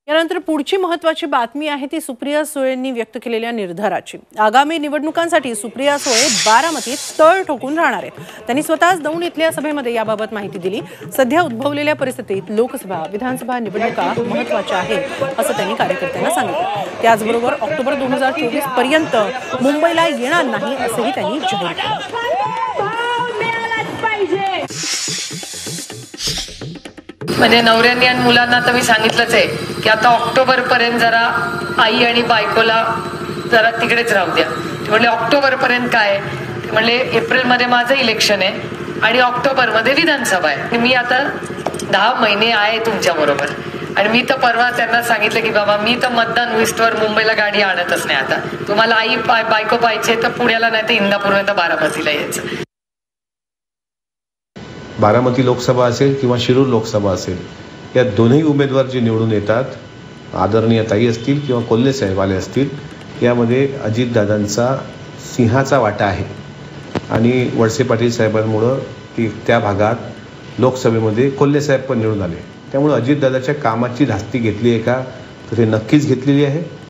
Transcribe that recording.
यानंतर पुढची महत्त्वाची बातमी आहे ती सुप्रिया सुळेंनी व्यक्त केलेल्या निर्धाराची। आगामी निवडणुकांसाठी सुप्रिया सुळे बारामतीत तळ ठोकून राहणार आहेत। त्यांनी स्वतःच दौंड इथल्या सभेमध्ये याबाबत माहिती दिली। सध्या उद्भवलेल्या परिस्थितीत लोकसभा विधानसभा निवडणुका महत्त्वाच्या आहेत असं त्यांनी कार्यकर्त्यांना सांगितलं। त्याचबरोबर ऑक्टोबर 2024 पर्यंत मुंबईला येणार नाही असंही त्यांनी जाहीर केलं। म्हणजे नवऱ्यांनी आणि मुलांना तर मी सांगितलंच आहे की आता ऑक्टोबर पर्यंत जरा आई आणि बायकोला जरा तिकडेच राहू द्या। म्हणजे ऑक्टोबर पर्यंत काय म्हणजे एप्रिल मध्ये माझं इलेक्शन आहे आणि ऑक्टोबर मध्ये विधानसभा आहे। मी आता 10 महिने आहे तुमच्या बरोबर आणि मी तर परवा त्यांना सांगितलं की बाबा मी तर मतदान लिस्टवर मुंबईला गाडी आणतच नाही। आता तुम्हाला आई बायको पाहिजे तर पुण्याला नाही तर इंदापूर तर बारामतीला यायचं। बारामती लोकसभा असेल किंवा शिरूर लोकसभा असेल या दोन्ही उमेदवार जे निवडून येतात आदरणीय ताई असतील किंवा कोल्हे साहेब आले असतील यामध्ये अजितदादांचा सिंहाचा वाटा आहे आणि वळसे पाटील साहेबांमुळं त्या भागात लोकसभेमध्ये कोल्हे साहेब पण निवडून आले। त्यामुळे अजितदादाच्या कामाची धास्ती घेतली आहे का तर ते नक्कीच घेतलेली आहे।